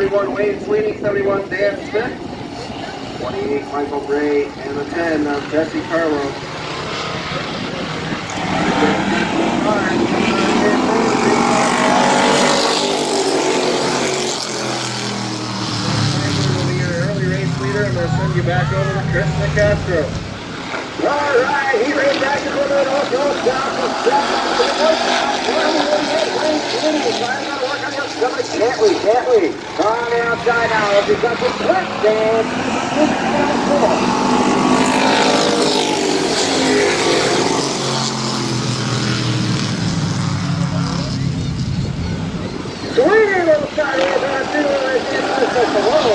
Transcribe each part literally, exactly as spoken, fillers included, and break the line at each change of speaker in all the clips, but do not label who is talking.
thirty-one, Wayne Sweeney. seventy-one, Dan Smith. twenty-eight, Michael Gray. And the ten, uh, Jesse Carlos. Early race leader. I'm going to send you back over to Chris Nicastro. All right, he ran back to the middle, goes down to seven. Trying to work on your stomach. Can't we, can't we? On the outside now, as he comes to quick dance. Swinging little shot here, but I do it right there. It's like the low.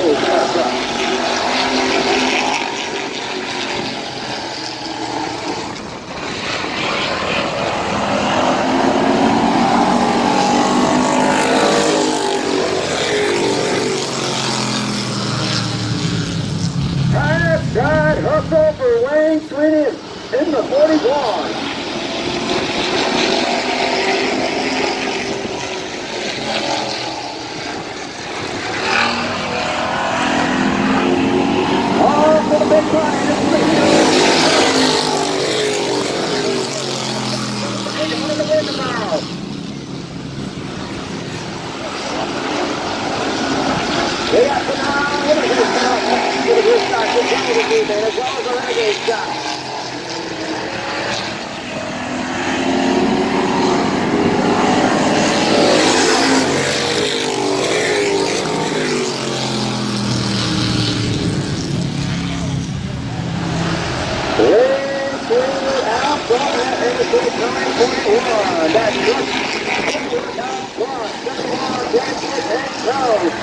Side hustle for Wayne Sweeney in the forty-one. Oh, for the big one. Take it to win tomorrow. They got the now. Look at this now. Get a good shot. Good job with you, man. As well as a renegade shot. Wayne Sweeney out front at eighty-six nine point one. That's good. Out front. seventy-one. Jackson and Jones.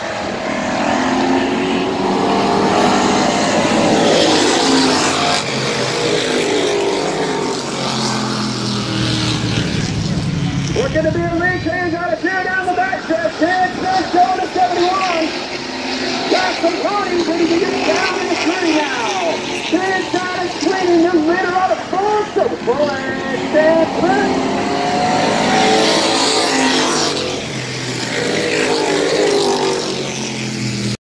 We're going to be a lead change out of here down the back stretch. Dan Smith going to seventy-one. Got some ponies ready to get down in the three now. Dan Smith is swinging the leader out of four. So the full and Dan Smith.